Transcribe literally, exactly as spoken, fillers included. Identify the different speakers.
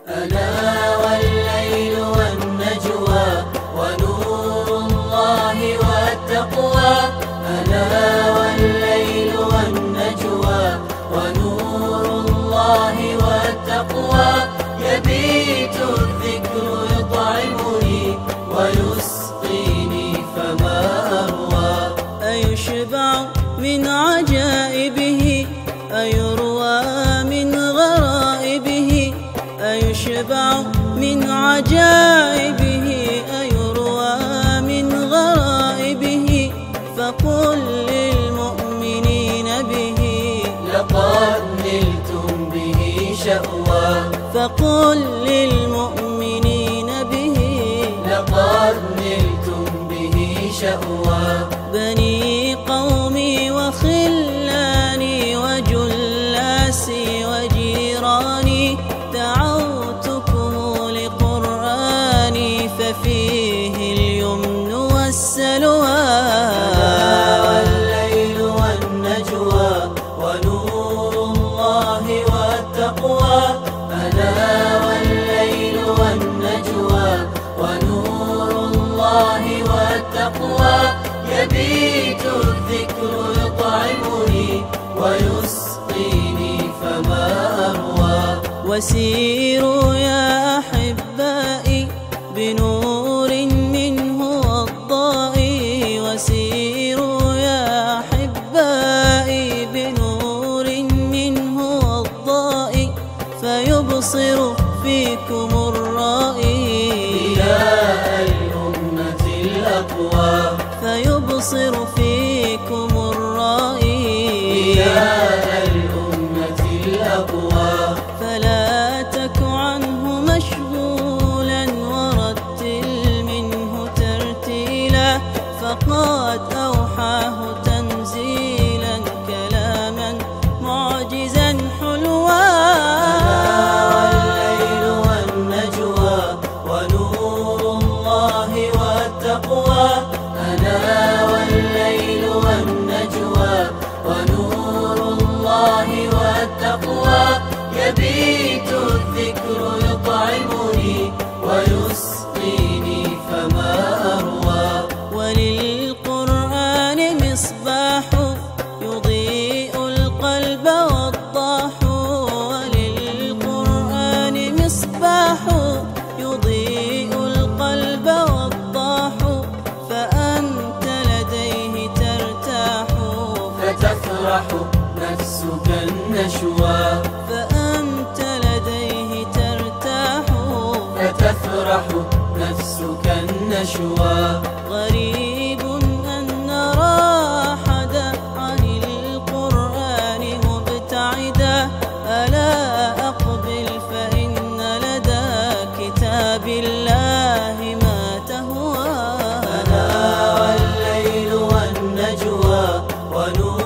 Speaker 1: أنا والليل والنجوى ونور الله والتقوى. أنا والليل والنجوى ونور الله والتقوى. يبيت الذكر يطعمني ويسقيني فما أروى.
Speaker 2: أيشبع من عجائبه أيروى من غرائبه. أيشبع من عجائبه أيروى من غرائبه. فقل للمؤمنين به
Speaker 1: لقد نلتم به شأوى.
Speaker 2: فقل للمؤمنين به
Speaker 1: لقد نلتم به شأوى.
Speaker 2: بني قومي وخلاني وجلاسي وجيراني دعوتكم لقرآني ففيه اليمن والسلوى.
Speaker 1: أنا والليل والنجوى ونور الله والتقوى. أنا والليل والنجوى ونور الله والتقوى. يبيت الذكر يطعمني ويسقيني فما أروى.
Speaker 2: وسيروا يا أحبائي بنور منه والضائي. وسيروا يا أحبائي بنور منه والضائي. فيبصر فيكم الرائي
Speaker 1: ضياء الأمة الأقوى.
Speaker 2: فيبصر فيكم الرائي
Speaker 1: ضياء الأمة الأقوى.
Speaker 2: فلا تك عنه مشغولا ورتل منه ترتيلا. فقد أوحاه تنزيلا كلاما معجزا حلوا.
Speaker 1: أنا والليل والنجوى ونور الله والتقوى. أنا والليل والنجوى ونور الله والتقوى. يبيت الذكر يطعمني ويسقيني فما أروى.
Speaker 2: وللقرآن مصباح يضيء القلب والضاح. وللقرآن مصباح يضيء القلب والضاح. فأنت لديه ترتاح
Speaker 1: فتفرح نفسك النشوى.
Speaker 2: فأنت لديه ترتاح
Speaker 1: فتفرح نفسك النشوى.
Speaker 2: غريب أن نرى أحدا عن القرآن مبتعدا. ألا أقبل فإن لدى كتاب الله ما تهوى.
Speaker 1: أنا والليل والنجوى ونور